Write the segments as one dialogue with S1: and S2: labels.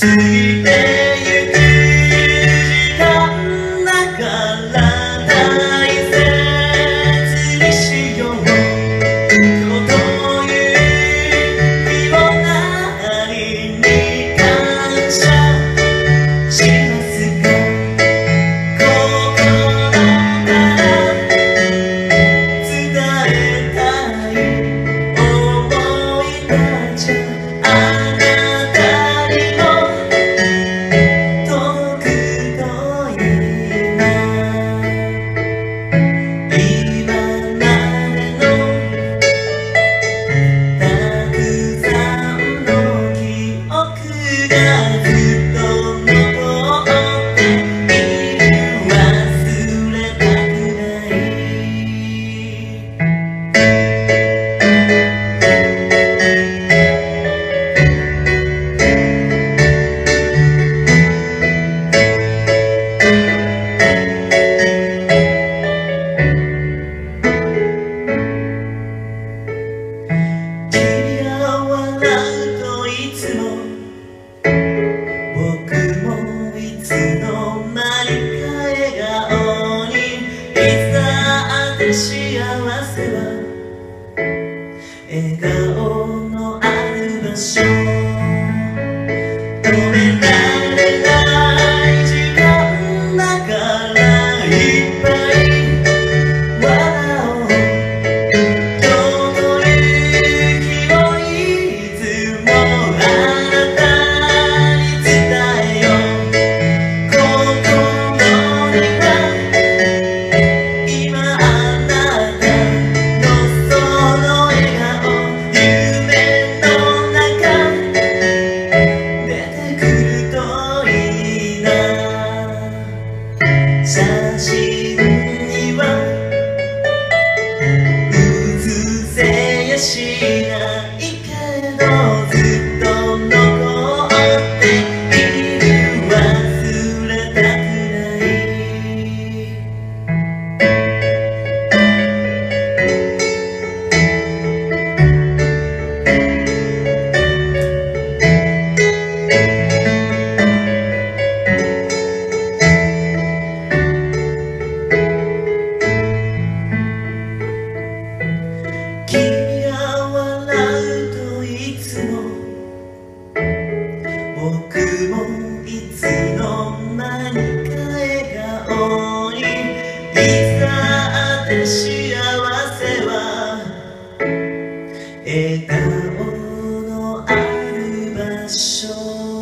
S1: ぎてゆく時間だから大切にしよう。今日という日を何に感謝しますか。心から伝えたい想いたちあなたにも遠く遠いな。今までのたくさんの記憶がずっと残っている。忘れたくない。君が笑うといつも僕もいつの間にか笑顔に。いざって幸せは笑顔のある場所。止められない時間だからいっぱい笑おう。今日という日をいつもあなたに伝えよう。心には今あなたのその笑顔、夢の中出てくるといいな。写真には写せやしないけどずっと残っている。忘れたくない。君が笑うといつも僕もいつの間にか笑顔に。いざって幸せは笑顔のある場所。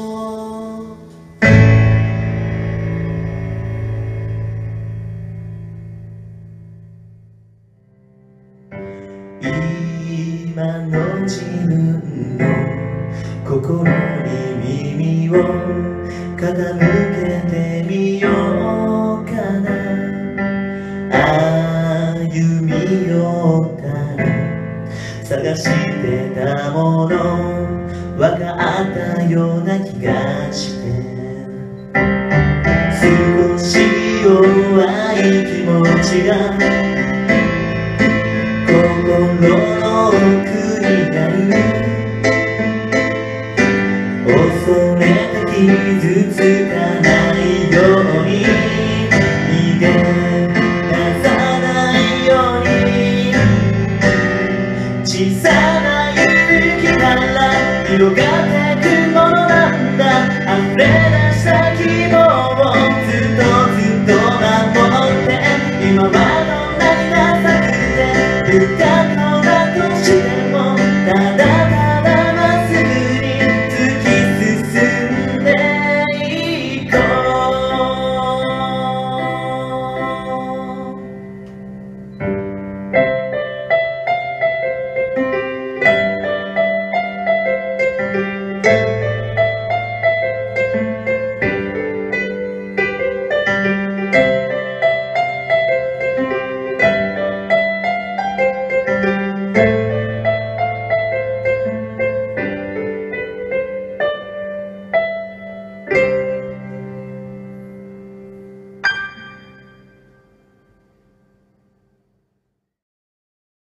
S1: 今の自分の心に耳を傾けてみようかな。歩み寄ったら探してたもの分かったような気がして、少し弱い気持ちが